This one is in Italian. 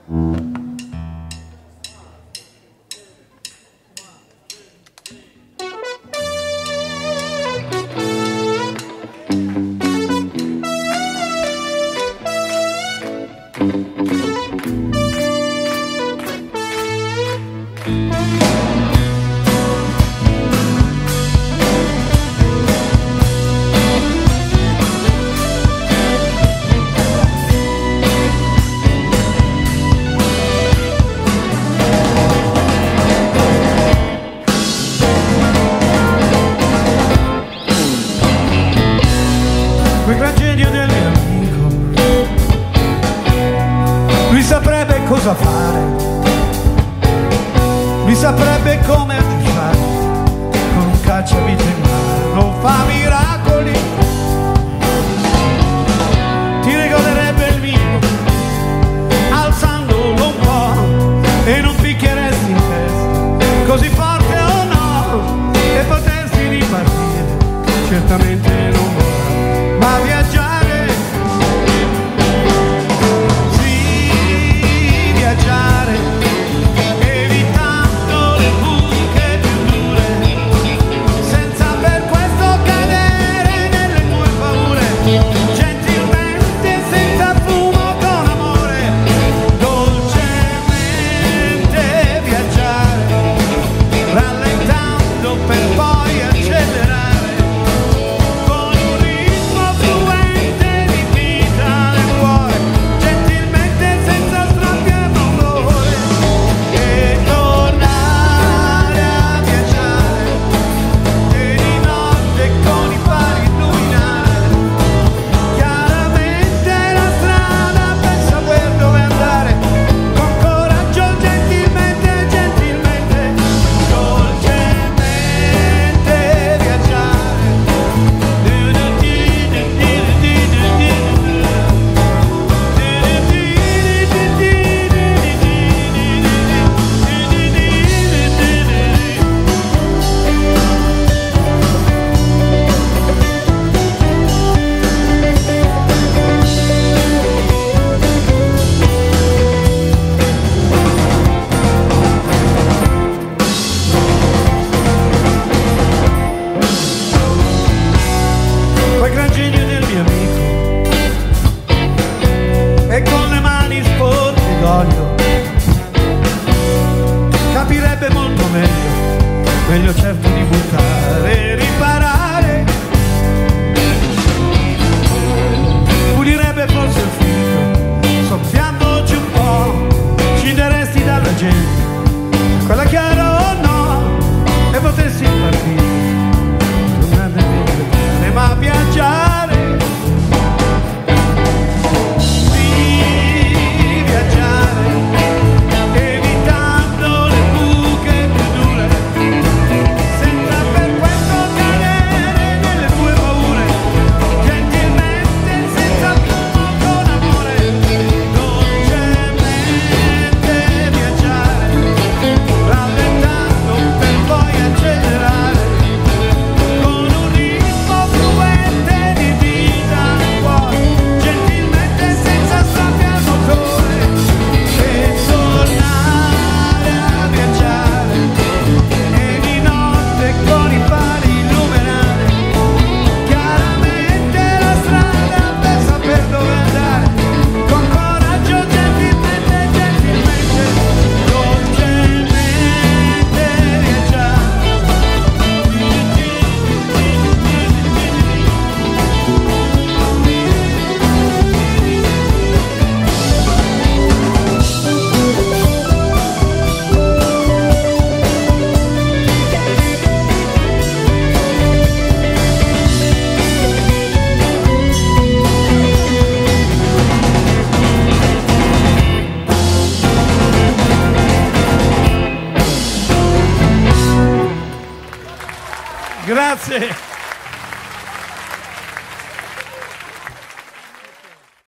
Quel gran genio del mio amico, lui saprebbe cosa fare, lui saprebbe come aggiustare, con un cacciavite in mano non fa miracoli, ti regolerebbe il vino alzandolo un po' e non picchieresti in testa così forte o no, e potersi ripartire certamente non vorrà, ma viaggiare, sì, viaggiare, evitando le buche più dure, senza per questo cadere nelle tue paure, gentilmente, senza fumo, con amore, dolcemente viaggiare, rallentando per poi accelerare. Capirebbe molto meglio certo di buttare e riparare, pulirebbe forse il figlio, soffiandoci un po', scinderesti dalla gente, quella chiara o no, e potessi partire, non andare bene, ma viaggiare. Grazie.